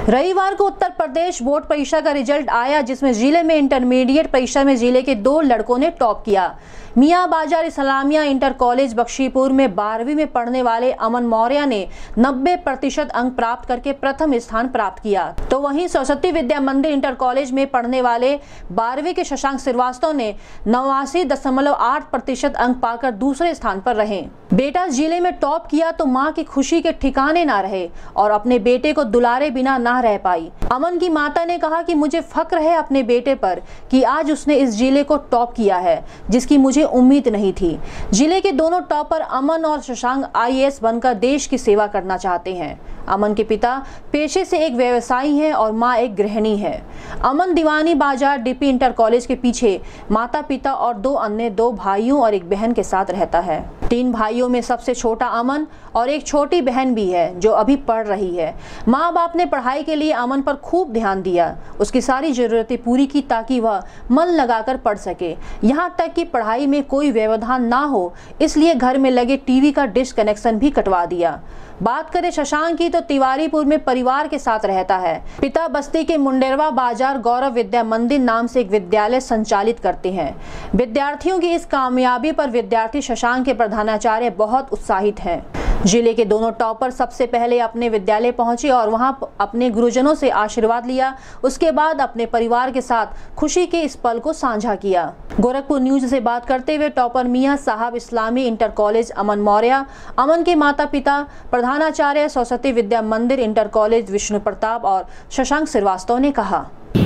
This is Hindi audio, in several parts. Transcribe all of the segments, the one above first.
रविवार को उत्तर प्रदेश बोर्ड परीक्षा का रिजल्ट आया, जिसमें जिले में इंटरमीडिएट परीक्षा में जिले के 2 लड़कों ने टॉप किया। मियां बाजार इस्लामिया इंटर कॉलेज बख्शीपुर में 12वीं में पढ़ने वाले अमन मौर्य ने 90% अंक प्राप्त करके प्रथम स्थान प्राप्त किया, तो वहीं सरस्वती विद्या मंदिर इंटर कॉलेज में पढ़ने वाले 12वीं के शशांक श्रीवास्तव ने 89.8% अंक पाकर दूसरे स्थान पर रहे। बेटा जिले में टॉप किया तो मां की खुशी के ठिकाने ना रहे और अपने बेटे को दुलारे बिना ना रह पाई। अमन की माता ने कहा कि मुझे फक्र है अपने बेटे पर कि आज उसने इस जिले को टॉप किया है, जिसकी मुझे उम्मीद नहीं थी। जिले के दोनों टॉपर अमन और शशांक IAS बनकर देश की सेवा करना चाहते हैं। अमन के पिता पेशे से एक व्यवसायी हैं और मां एक गृहिणी है। अमन दीवानी बाजार DP इंटर कॉलेज के पीछे माता पिता और 2 अन्य भाइयों और एक बहन के साथ रहता है। 3 भाइयों में सबसे छोटा अमन और एक छोटी बहन भी है जो अभी पढ़ रही है। माँ बाप ने पढ़ाई के लिए अमन पर खूब ध्यान दिया, उसकी सारी जरूरतें पूरी की ताकि वह मन लगाकर पढ़ सके। यहाँ तक कि पढ़ाई में कोई व्यवधान ना हो, इसलिए घर में लगे टीवी का डिश कनेक्शन भी कटवा दिया। बात करें शशांक की तो तिवारीपुर में परिवार के साथ रहता है। पिता बस्ती के मुंडेरवा बाजार गौरव विद्या मंदिर नाम से एक विद्यालय संचालित करते हैं। विद्यार्थियों की इस कामयाबी पर विद्यार्थी शशांक के प्रधानाचार्य बहुत उत्साहित हैं। जिले के दोनों टॉपर सबसे पहले अपने विद्यालय पहुंचे और वहां अपने गुरुजनों से आशीर्वाद लिया। उसके बाद अपने परिवार के साथ खुशी के इस पल को साझा किया। गोरखपुर न्यूज से बात करते हुए topper Miyan Sahab Islami inter college Aman Maurya, Aman के माता पिता प्रधानाचार्य सरस्वती विद्या मंदिर इंटर कॉलेज विष्णु प्रताप और शशांक श्रीवास्तव ने कहा,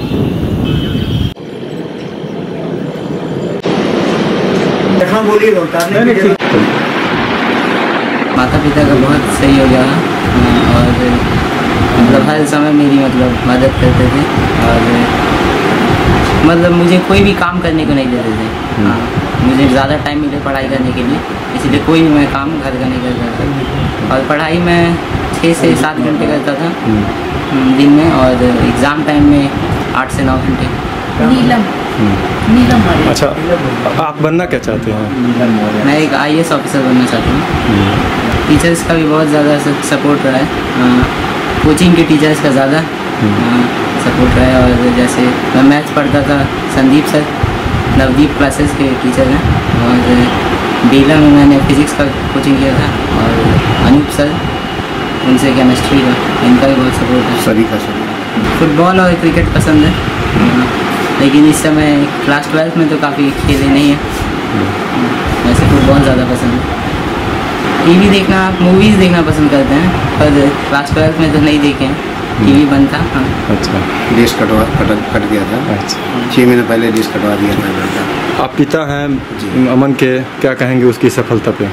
माता पिता का बहुत सही हो गया और मतलब हर समय मेरी मदद करते थे और मुझे कोई भी काम करने को नहीं देते थे। मुझे ज़्यादा टाइम मिले पढ़ाई करने के लिए, इसलिए कोई भी मैं काम घर का नहीं करता था और पढ़ाई मैं 6 से 7 घंटे करता था दिन में और एग्ज़ाम टाइम में 8 से 9 घंटे। नीलम अच्छा, आप बनना क्या चाहते हैं? मैं एक IAS ऑफिसर बनना चाहता हूँ। टीचर्स का भी बहुत ज़्यादा सपोर्ट रहा है, कोचिंग के टीचर्स का ज़्यादा सपोर्ट रहा है और जैसे मैं मैथ्स पढ़ता था, संदीप सर नवदीप क्लासेस के टीचर हैं और बेला में मैंने फिज़िक्स का कोचिंग किया था और अनूप सर उनसे केमिस्ट्री का, इनका भी बहुत सपोर्ट है। सभी का सपोर्ट। फुटबॉल और क्रिकेट पसंद है, लेकिन इस समय क्लास 12 में तो काफ़ी खेले नहीं है। वैसे फुटबॉल ज़्यादा पसंद है। टीवी देखना, मूवीज़ देखना पसंद करते हैं, पर क्लास 12 में तो नहीं देखे हैं, टीवी बंद था। हाँ। अच्छा, डिश कट गया था। अच्छा, 6 महीने पहले डिश कटवा दिया था। आप पिता हैं अमन के, क्या कहेंगे उसकी सफलता पे?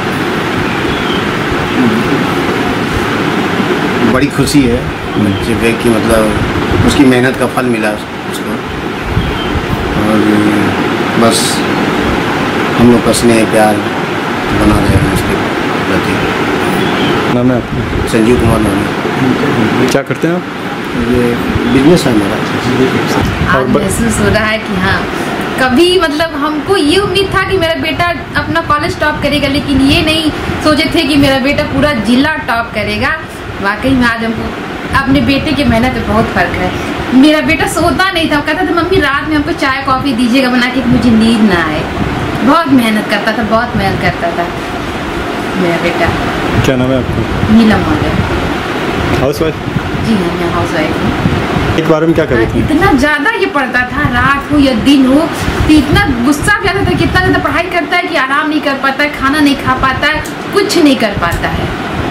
बड़ी खुशी है बच्चे पे कि मतलब उसकी मेहनत का फल मिला उसको और बस हम लोग का स्नेह प्यार बना रहेगा उसके प्रति। नाम है आपका? संजीव कुमार नाम। क्या करते हैं आप? ये बिजनेस है मेरा। आज महसूस हो रहा है कि हाँ, कभी मतलब हमको ये उम्मीद था कि मेरा बेटा अपना कॉलेज टॉप करेगा, लेकिन ये नहीं सोचे थे कि मेरा बेटा पूरा जिला टॉप करेगा। वाकई में आज हमको अपने बेटे की मेहनत में बहुत फ़र्क है। मेरा बेटा सोता नहीं था, कहता था मम्मी रात में हमको चाय कॉफ़ी दीजिएगा बना के, मुझे नींद ना आए। बहुत मेहनत करता था, बहुत मेहनत करता था मेरा बेटा। क्या नाम है आपका? नीलम मौर्य। Housewife? जी हाँ, मैं हाउस वाइफ हूँ। एक बार में क्या करी थी? इतना ज़्यादा ये पढ़ता था, रात हो या दिन हो, तो इतना गुस्सा भी आता था कि इतना ज़्यादा पढ़ाई करता है कि आराम नहीं कर पाता है, खाना नहीं खा पाता है, कुछ नहीं कर पाता है।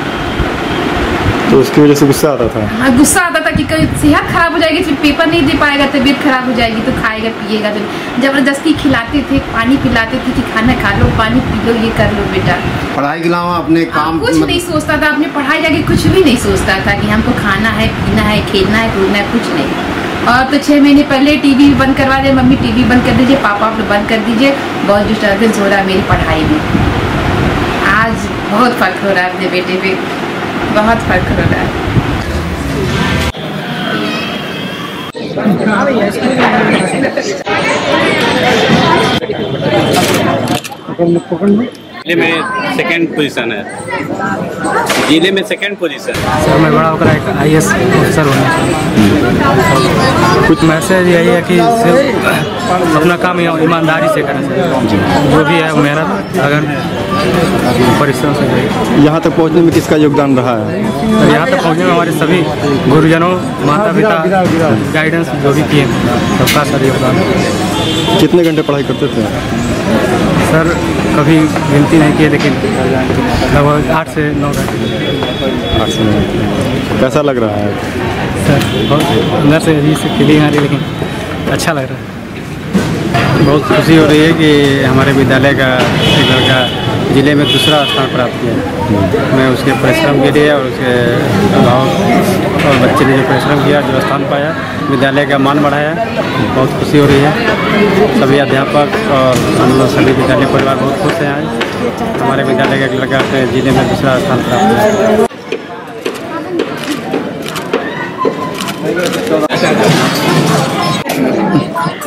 तो उसकी वजह से गुस्सा आता था? हाँ, गुस्सा आता था कि कहीं सेहत खराब हो जाएगी, फिर पेपर नहीं दे पाएगा, तबीयत खराब हो जाएगी, तो खाएगा पिएगा। तो जबरदस्ती खिलाते थे, पानी पिलाते थे कि खाना खा लो, पानी पी लो, ये कर लो बेटा। पढ़ाई के अलावा अपने काम कुछ नहीं सोचता था, अपने पढ़ाई जाके कुछ भी नहीं सोचता था कि हमको खाना है, पीना है, खेलना है, कूदना है, कुछ नहीं। और तो 6 महीने पहले टीवी भी बंद करवा दिया, मम्मी टीवी बंद कर दीजिए, पापा आप बंद कर दीजिए, बहुत डिस्टर्बेंस हो रहा है मेरी पढ़ाई में। आज बहुत फर्क हो रहा है अपने बेटे पे, बहुत फर्क हो रहा है। पकड़ जिले में सेकंड पोजीशन है, जिले में सेकंड पोजीशन। सर मैं बड़ा होकर एक IAS ऑफिसर होना चाहिए। कुछ मैसेज यही है कि सिर्फ अपना काम ईमानदारी से करें सर, जो भी है मेहनत लगन परिश्रम से। यहाँ तक पहुँचने में किसका योगदान रहा है? यहाँ तक पहुँचने में हमारे सभी गुरुजनों, माता पिता गाइडेंस जो भी किए सबका सर योगदान। कितने घंटे पढ़ाई करते थे सर? कभी गिनती नहीं की, लेकिन लगभग 8 से 9 घंटे। 8 से 9 घंटे। कैसा लग रहा है सर? बहुत अंदर से अजीब से फीलिंग आ रही, लेकिन अच्छा लग रहा है। बहुत खुशी हो रही है कि हमारे विद्यालय का एक लड़का जिले में दूसरा स्थान प्राप्त किया। मैं उसके परिश्रम के लिए और उसके अभाव और बच्चे ने जो परिश्रम किया, जो स्थान पाया, विद्यालय का मान बढ़ाया, बहुत खुशी हो रही है। सभी अध्यापक और हम लोग सभी विद्यालय परिवार बहुत खुश हैं। आज हमारे विद्यालय का एक लड़का जिले में दूसरा स्थान प्राप्त किया।